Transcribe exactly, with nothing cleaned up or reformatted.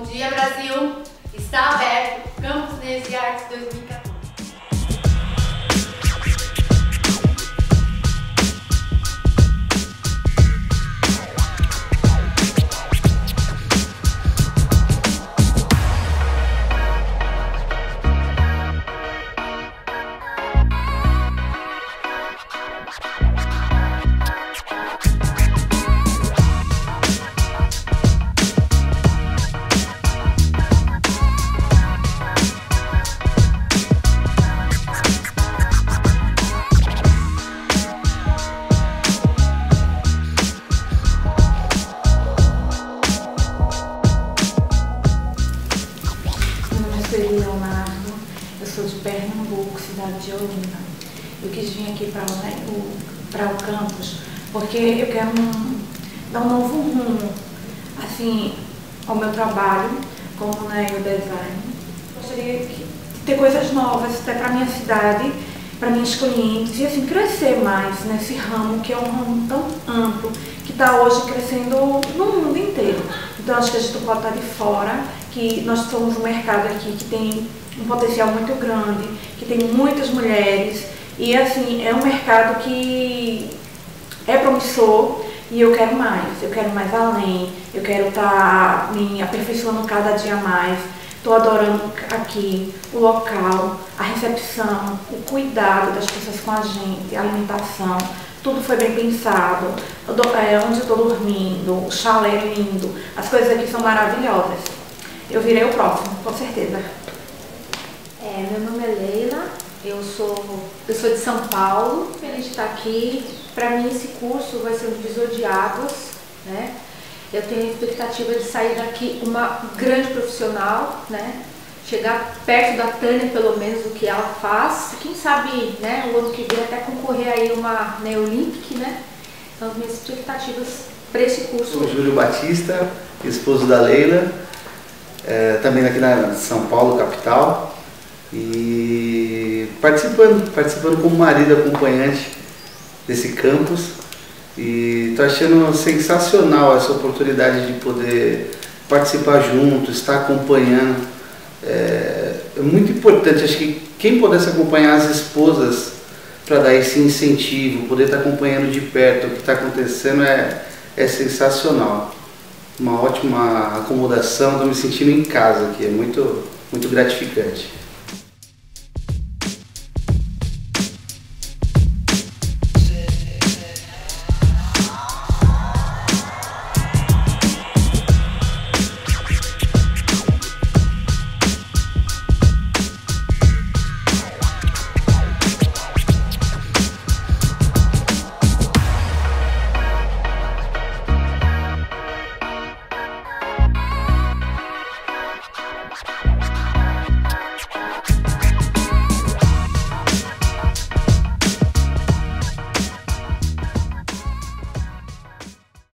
Bom dia, Brasil! Está aberto o Campus Nese Artes dois mil e quatorze. Leonardo, eu sou de Pernambuco, cidade de Olinda. Eu quis vir aqui para o, para o campus porque eu quero um, dar um novo rumo assim, ao meu trabalho como né, o design. Gostaria de ter coisas novas até para a minha cidade, para minhas clientes e assim, crescer mais nesse ramo que é um ramo tão amplo que está hoje crescendo no mundo inteiro. Então acho que a gente pode estar de fora, que nós somos um mercado aqui que tem um potencial muito grande, que tem muitas mulheres e assim, é um mercado que é promissor e eu quero mais, eu quero mais além, eu quero estar me aperfeiçoando cada dia mais. Estou adorando aqui o local, a recepção, o cuidado das pessoas com a gente, a alimentação. Tudo foi bem pensado, é, onde eu estou dormindo, o chalé é lindo, as coisas aqui são maravilhosas. Eu virei o próximo, com certeza. É, meu nome é Leila, eu sou, eu sou de São Paulo, feliz de estar aqui. Para mim esse curso vai ser um divisor de águas, né? Eu tenho a expectativa de sair daqui uma grande profissional, né? Chegar perto da Tânia, pelo menos, do que ela faz. Quem sabe, né, o ano que vem até concorrer aí uma Neolympic, né? Então, as minhas expectativas para esse curso. Sou o Júlio Batista, esposo da Leila, é, também aqui na São Paulo, capital, e participando, participando como marido acompanhante desse campus. E estou achando sensacional essa oportunidade de poder participar junto, estar acompanhando. É, é muito importante, acho que quem pudesse acompanhar as esposas para dar esse incentivo, poder estar acompanhando de perto o que está acontecendo é, é sensacional. Uma ótima acomodação, estou me sentindo em casa aqui, é muito, muito gratificante.